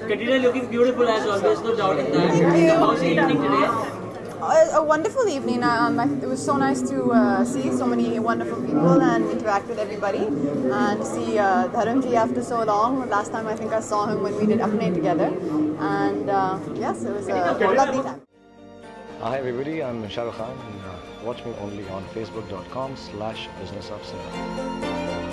Katrina looking beautiful as always, no doubt in that. Thank you. How's the evening today? A wonderful evening. It was so nice to see so many wonderful people and interact with everybody, and to see Dharamji after so long. Last time I think I saw him when we did Apne together, and yes, it was a lovely time. Hi everybody, I'm Shah Rukh Khan, and watch me only on facebook.com/businessofcinema.